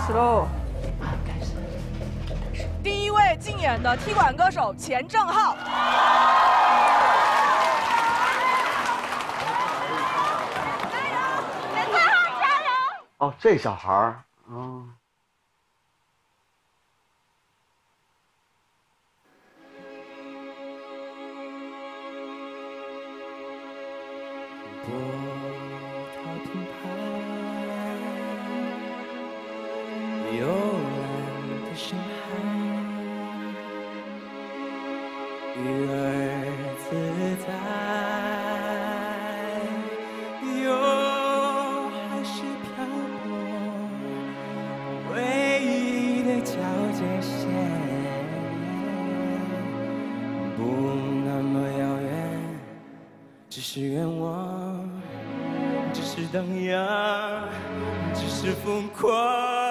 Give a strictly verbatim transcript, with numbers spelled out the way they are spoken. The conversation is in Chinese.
始喽！ 第一位竞演的踢馆歌手钱正浩。 钱正浩加油！ 哦，这小孩儿，嗯。 波涛澎湃，幽蓝的深海，鱼儿自在，又还是漂泊，唯一的交界线，不那么遥远，只是愿望。 只是荡漾，只是疯狂。